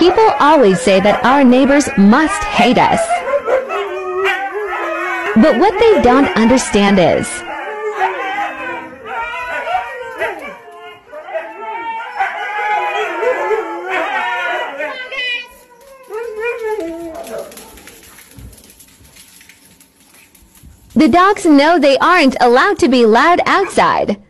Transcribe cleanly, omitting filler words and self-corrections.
People always say that our neighbors must hate us. But what they don't understand is, the dogs know they aren't allowed to be loud outside.